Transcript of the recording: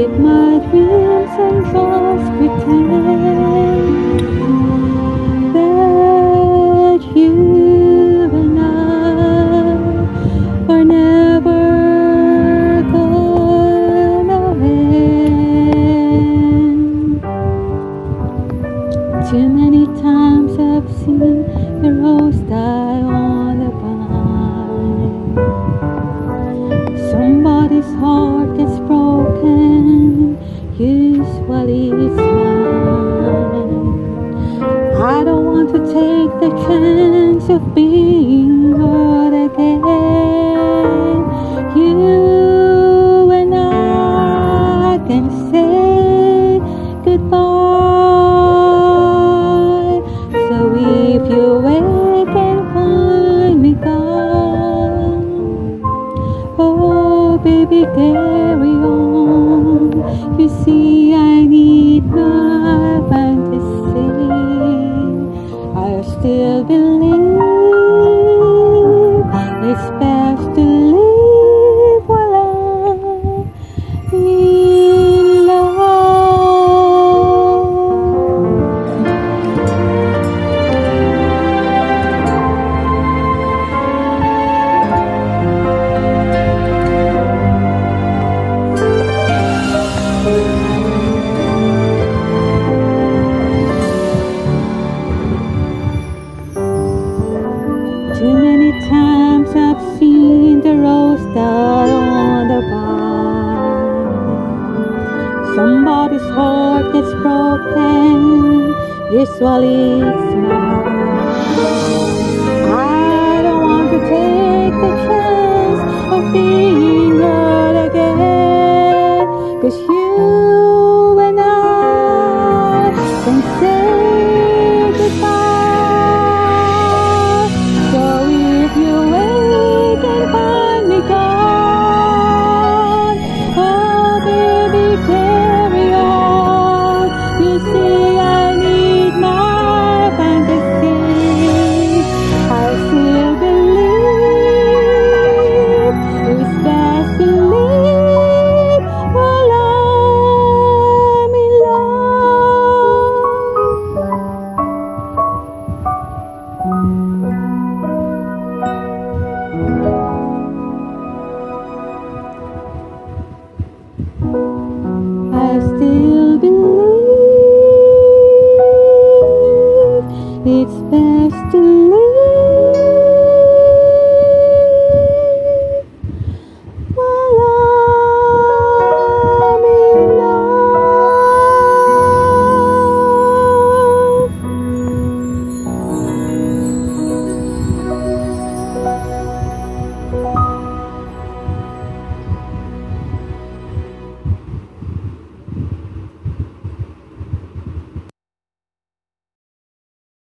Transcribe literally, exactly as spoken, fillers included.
keep my dreams and just pretend that you and I are never gonna end. Too many times I've seen the rose die on the vine. Somebody's heart gets broken, usually it's mine. I don't want to take the chance of being hurt again. You and I can say goodbye. So if you wake and find me gone, oh baby, carry on. You see, I need my fantasy. I still believe it's best to live while I'm in love. Too many times I've seen the rose die on the vine. Somebody's heart gets broken, usually it's mine. I don't want to take the chance of being hurt again, 'cause you